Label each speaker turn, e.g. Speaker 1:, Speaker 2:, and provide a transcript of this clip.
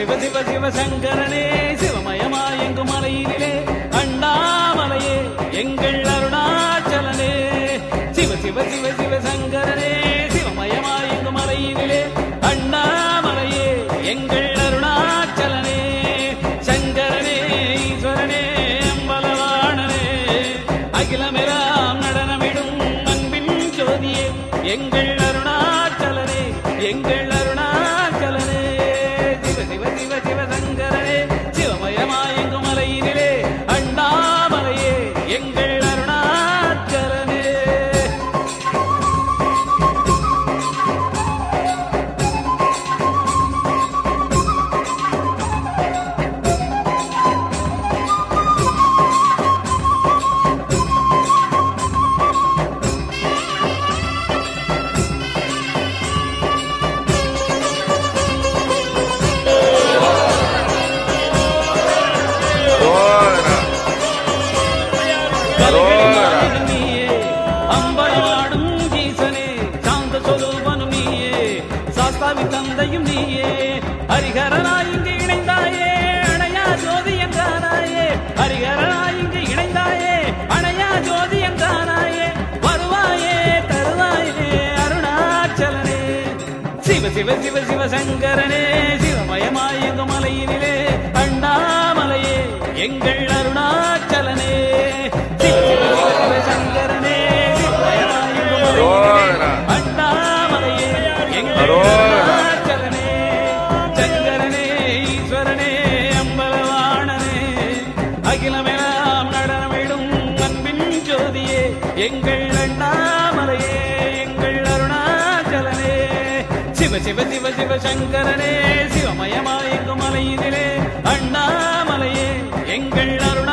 Speaker 1: சிவ சிவ சிவ சங்கரனே சிவமயமாயெங்கும் மலையிலே அண்ணாமலையே எங்கள் அருணாச்சலனே சிவ சிவ சிவ சிவ சங்கரனே சிவமயமாயெங்கும் மலையிலே அண்ணாமலையே எங்கள் அருணாச்சலனே சங்கரனே ஈஸ்வரனே அம்பலவாணனே அகிலமெல்லாம் நடனமிடும் அன்பின் ஜோதியே எங்கள் அருணாச்சலனே எங்கள் அருணாச்சலனே சிவ சிவ சிவ சிவ சங்கரனே சிவமயமாயெங்கும் மலையினிலே அண்ணாமலையே எங்கள் அருணாச்சலனே தந்தையும் நீயே ஹரிஹரனாய் இங்கு இணைந்தாயே அணையா ஜோதி என்றானாயே ஹரிஹரனாய் இங்கு இணைந்தாயே அணையா ஜோதி என்றானாயே வருவாயே தருவாயே அருணாச்சலனே சிவ சிவ சிவ சிவ சங்கரனே சிவமயமாய் எங்கும் மலையினிலே அண்ணாமலையே எங்கள் அருணாச்சலனே சிவ சிவ சிவ சிவ சங்கரனே சிவமயமாய் எங்கும் மலையினிலே அண்ணாமலையே எங்கள் அகிலமெல்லாம் நடனமிடும் அன்பின் ஜோதியே எங்கள் அண்ணாமலையே எங்கள் அருணாச்சலனே சிவ சிவ சிவ சிவ சங்கரனே சிவமயமாயெங்கும் மலையினிலே அண்ணாமலையே எங்கள் அருணா